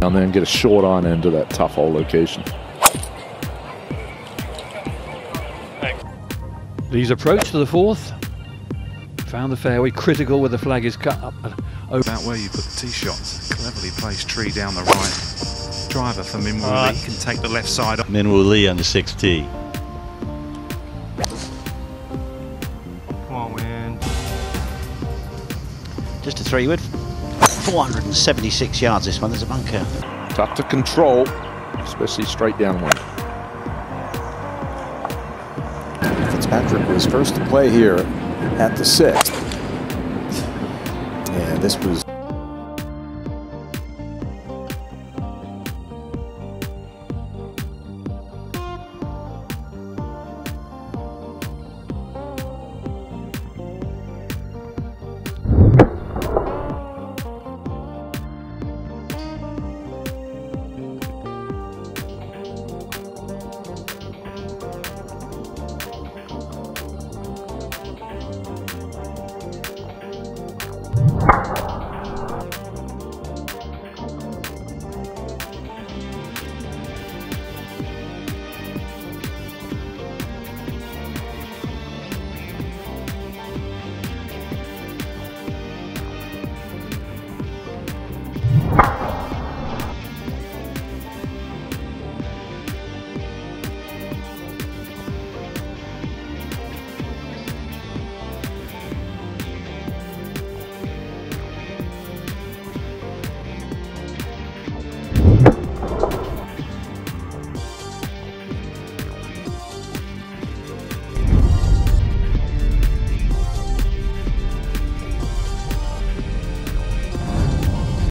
down there and get a short iron into that tough hole location. Lee's approach to the fourth. Found the fairway, critical where the flag is cut up. About where you put the tee shot. Cleverly placed tree down the right. Driver for Minwoo Lee can take the left side. Minwoo Lee on the 6th tee. Come on, Win. Just a 3-wood. 476 yards this one, there's a bunker. Tough to control, especially straight downwind. Fitzpatrick was first to play here at the 6th. And this was